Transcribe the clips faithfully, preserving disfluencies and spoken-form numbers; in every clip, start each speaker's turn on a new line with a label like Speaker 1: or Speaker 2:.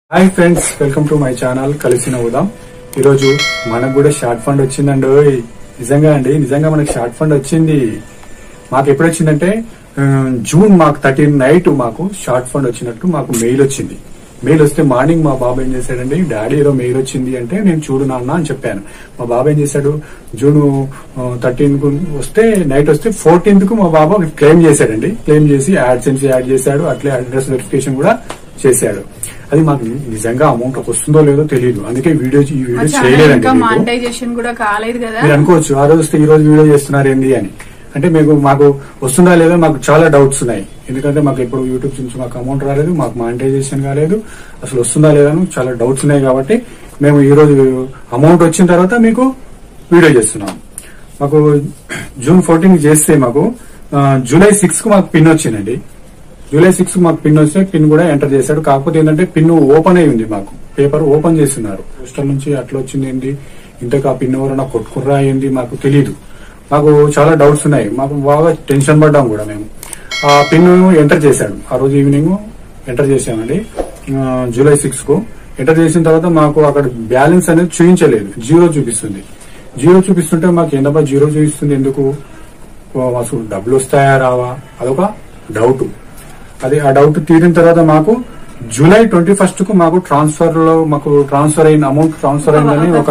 Speaker 1: Hi friends, welcome to my channel కలిసి నవ్వుదాం. ఈ రోజు మనకు కూడా షార్ట్ ఫండ్ వచ్చిందండి. నిజంగా అండి, నిజంగా మనకు షార్ట్ ఫండ్ వచ్చింది. మాకు ఎప్పుడు వచ్చిందంటే జూన్ మాకు థర్టీన్ నైట్ మాకు షార్ట్ ఫండ్ వచ్చినట్టు మాకు మెయిల్ వచ్చింది. మెయిల్ వస్తే మార్నింగ్ మా బాబు ఏం చేశాడండి, డాడీ ఏదో మెయిల్ వచ్చింది అంటే నేను చూడు నాన్న అని చెప్పాను. మా బాబు ఏం చేశాడు, జూన్ థర్టీన్ కు వస్తే నైట్ వస్తే ఫోర్టీన్త్ కు మా బాబు క్లెయిమ్ చేశాడండి. క్లెయిమ్ చేసి యాడ్సెన్స్ యాడ్ చేశాడు, అట్లే అడ్రస్ వెరిఫికేషన్ కూడా చేశాడు. అది మాకు నిజంగా అమౌంట్ వస్తుందో లేదో తెలియదు, అందుకే వీడియో ఈ వీడియో చేయలేదండి. మీరు అనుకోవచ్చు ఆ రోజు వస్తే ఈ రోజు వీడియో చేస్తున్నారు ఏంది అని. అంటే మీకు మాకు వస్తుందా లేదో మాకు చాలా డౌట్స్ ఉన్నాయి. ఎందుకంటే మాకు ఎప్పుడు యూట్యూబ్ నుంచి మాకు అమౌంట్ రాలేదు, మాకు మానిటైజేషన్ కాలేదు, అసలు వస్తుందా లేదా అని చాలా డౌట్స్ ఉన్నాయి. కాబట్టి మేము ఈ రోజు అమౌంట్ వచ్చిన తర్వాత మీకు వీడియో చేస్తున్నాం. మాకు జూన్ ఫోర్టీన్ చేస్తే మాకు జూలై సిక్స్ కు మాకు పిన్ వచ్చిందండి. జూలై సిక్స్ మాకు పిన్ వస్తే పిన్ కూడా ఎంటర్ చేశాడు. కాకపోతే ఏంటంటే పిన్ ఓపెన్ అయి ఉంది, మాకు పేపర్ ఓపెన్ చేస్తున్నారు. పోస్టల్ నుంచి అట్లా వచ్చింది ఏంటి, ఇంతకు ఆ పిన్ ఎవరైనా కొట్టుకుర్రా ఏంది మాకు తెలియదు. మాకు చాలా డౌట్స్ ఉన్నాయి. మాకు బాగా టెన్షన్ పడ్డాం కూడా. మేము ఆ పిన్ ఎంటర్ చేశాడు, ఆ రోజు ఈవినింగ్ ఎంటర్ చేశామండి. జూలై సిక్స్ కు ఎంటర్ చేసిన తర్వాత మాకు అక్కడ బ్యాలెన్స్ అనేది చూపించలేదు, జీరో చూపిస్తుంది. జీరో చూపిస్తుంటే మాకు ఏంటబ్బా జీరో చూపిస్తుంది ఎందుకు, అసలు డబ్బులు వస్తాయా రావా అదొక డౌట్. అది ఆ డౌట్ తీరిన తర్వాత మాకు జూలై ట్వంటీ ఫస్ట్ కు మాకు ట్రాన్స్ఫర్ లో మాకు ట్రాన్స్ఫర్ అయిన అమౌంట్ ట్రాన్స్ఫర్ అయిందని ఒక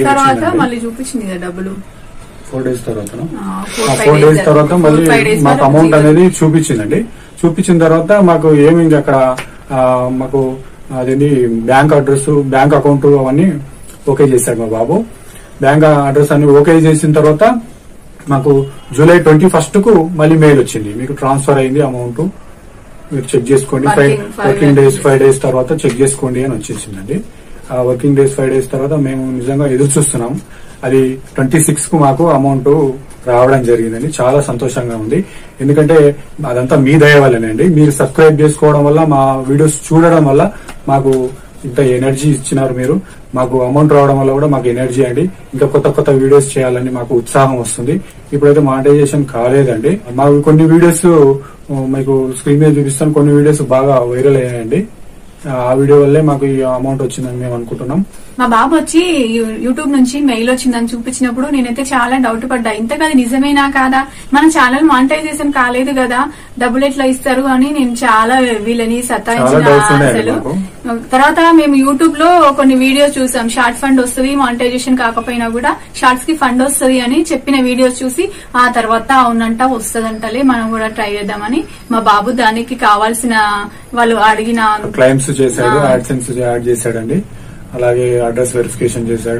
Speaker 1: ఫోర్ డేస్ తర్వాత ఫోర్ డేస్ తర్వాత మళ్ళీ మాకు అమౌంట్ అనేది చూపించిందండి. చూపించిన తర్వాత మాకు ఏమి అక్కడ మాకు అదేంటి బ్యాంక్ అడ్రస్, బ్యాంక్ అకౌంట్ అవన్నీ ఓకే చేశాడు మా బాబు. బ్యాంక్ అడ్రస్ అన్ని ఓకే చేసిన తర్వాత మాకు జూలై ట్వంటీ ఫస్ట్ కు మళ్ళీ మెయిల్ వచ్చింది, మీకు ట్రాన్స్ఫర్ అయింది అమౌంట్, మీరు చెక్ చేసుకోండి, five working days five days తర్వాత చెక్ చేసుకోండి అని వచ్చేసిందండి. ఆ వర్కింగ్ డేస్ ఫైవ్ డేస్ తర్వాత మేము నిజంగా ఎదురు చూస్తున్నాం. అది ట్వంటీ సిక్స్ కు మాకు అమౌంట్ రావడం జరిగిందండి. చాలా సంతోషంగా ఉంది. ఎందుకంటే అదంతా మీ దయ వల్లనండి. మీరు సబ్స్క్రైబ్ చేసుకోవడం వల్ల, మా వీడియోస్ చూడడం వల్ల మాకు ఇంత ఎనర్జీ ఇచ్చినారు మీరు. మాకు అమౌంట్ రావడం వల్ల కూడా మాకు ఎనర్జీ అండి. ఇంకా కొత్త కొత్త వీడియోస్ చేయాలని మాకు ఉత్సాహం వస్తుంది. ఇప్పుడైతే మానిటైజేషన్ కాలేదండి. మాకు కొన్ని వీడియోస్ మీకు స్క్రీన్ మీద చూపిస్తాను, కొన్ని వీడియోస్ బాగా వైరల్ అయ్యాయండి. ఆ వీడియో వల్లే మాకు ఈ అమౌంట్ వచ్చిందని మేము అనుకుంటున్నాం.
Speaker 2: మా బాబు వచ్చి యూట్యూబ్ నుంచి మెయిల్ వచ్చిందని చూపించినప్పుడు నేనైతే చాలా డౌట్ పడ్డా, ఇంతగా నిజమేనా కాదా, మన ఛానల్ మానిటైజేషన్ కాలేదు కదా, డబ్బులు ఎట్లా ఇస్తారు అని నేను చాలా వీళ్ళని సతాయించిన అసలు. తర్వాత మేము యూట్యూబ్ లో కొన్ని వీడియోస్ చూసాం, షార్ట్ ఫండ్ వస్తుంది మానిటైజేషన్ కాకపోయినా కూడా షార్ట్స్ కి ఫండ్ వస్తుంది అని చెప్పిన వీడియోస్ చూసి ఆ తర్వాత అవునంట వస్తుందంటలే మనం కూడా ట్రై చేద్దామని మా బాబు దానికి కావాల్సిన వాళ్ళు అడిగిన
Speaker 1: క్లైమ్స్ చేశాడు, యాడ్సెన్స్ యాడ్ చేశాడండి. అలాగే అడ్రస్ వెరిఫికేషన్ చేశాడు.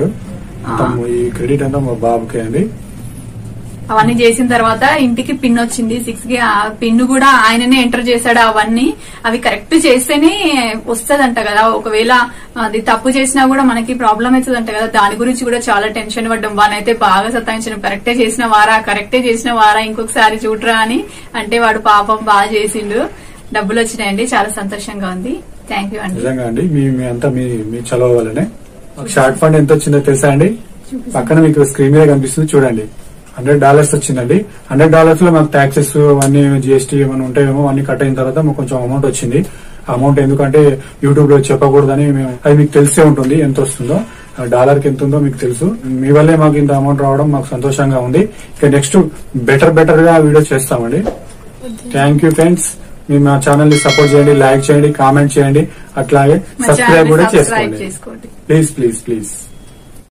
Speaker 1: ఈ క్రెడిట్ అంతా మా బాబుకే అండి.
Speaker 2: అవన్నీ చేసిన తర్వాత ఇంటికి పిన్ వచ్చింది సిక్స్ కి. ఆ పిన్ కూడా ఆయననే ఎంటర్ చేశాడు. అవన్నీ అవి కరెక్ట్ చేస్తేనే వస్తదంట కదా, ఒకవేళ అది తప్పు చేసినా కూడా మనకి ప్రాబ్లం అవుతుందంట కదా. దాని గురించి కూడా చాలా టెన్షన్ పడ్డాం. వానైతే బాగా సతాయించిన, కరెక్టే చేసిన వారా కరెక్టే చేసిన వారా ఇంకొకసారి చూడరా అని. అంటే వాడు పాపం బాగా చేసిండు, డబ్బులు వచ్చినాయండి. చాలా సంతోషంగా ఉంది. థ్యాంక్ యూ అండి.
Speaker 1: నిజంగా అండి, మీ అంతా మీ మీ చలవ వల్లనే. షార్ట్ ఫండ్ ఎంత వచ్చిందో తెలుసా అండి? పక్కన మీకు స్క్రీన్ మీద కనిపిస్తుంది చూడండి. హండ్రెడ్ డాలర్స్ వచ్చిందండి. హండ్రెడ్ డాలర్స్ లో మాకు ట్యాక్సెస్ అవన్నీ జిఎస్టీ ఏమైనా ఉంటాయేమో అన్ని కట్ అయిన తర్వాత మాకు కొంచెం అమౌంట్ వచ్చింది. అమౌంట్ ఎందుకంటే యూట్యూబ్ లో చెప్పకూడదని మేము, అది మీకు తెలిసే ఉంటుంది ఎంత వస్తుందో, డాలర్ కి ఎంత ఉందో మీకు తెలుసు. మీ వల్లే మాకు ఇంత అమౌంట్ రావడం మాకు సంతోషంగా ఉంది. ఇక నెక్స్ట్ బెటర్ బెటర్ గా వీడియో చేస్తామండి. Thank you friends. మీరు మా ఛానల్ ని సపోర్ట్ చేయండి, లైక్ చేయండి, కామెంట్ చేయండి, అట్లాగే సబ్స్క్రైబ్ కూడా చేసుకోండి. Please please please